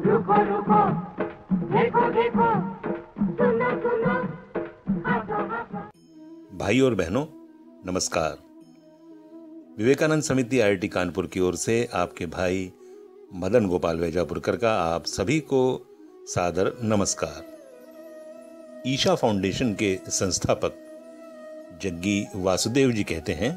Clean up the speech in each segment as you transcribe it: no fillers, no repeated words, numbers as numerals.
रुको रुको, देखो देखो, सुनो सुनो, हंसो हंसो। भाई और बहनों, नमस्कार। विवेकानंद समिति IIT कानपुर की ओर से आपके भाई मदन गोपाल वैजापुरकर का आप सभी को सादर नमस्कार। ईशा फाउंडेशन के संस्थापक जग्गी वासुदेव जी कहते हैं,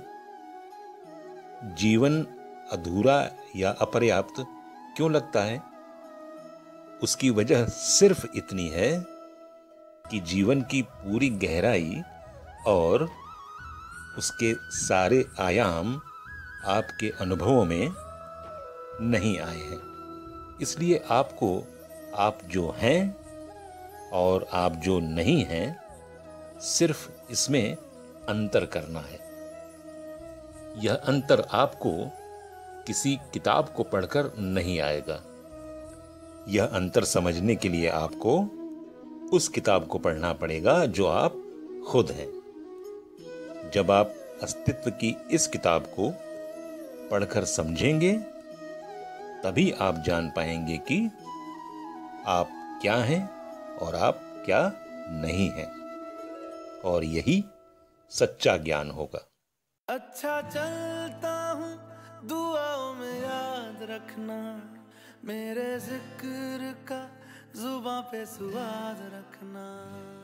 जीवन अधूरा या अपर्याप्त क्यों लगता है? उसकी वजह सिर्फ इतनी है कि जीवन की पूरी गहराई और उसके सारे आयाम आपके अनुभवों में नहीं आए हैं। इसलिए आपको आप जो हैं और आप जो नहीं हैं, सिर्फ इसमें अंतर करना है। यह अंतर आपको किसी किताब को पढ़कर नहीं आएगा। यह अंतर समझने के लिए आपको उस किताब को पढ़ना पड़ेगा जो आप खुद हैं। जब आप अस्तित्व की इस किताब को पढ़कर समझेंगे, तभी आप जान पाएंगे कि आप क्या हैं और आप क्या नहीं हैं। और यही सच्चा ज्ञान होगा। अच्छा चलता हूँ, दुआओं में याद रखना, मेरे जिक्र का जुबां पे स्वाद रखना।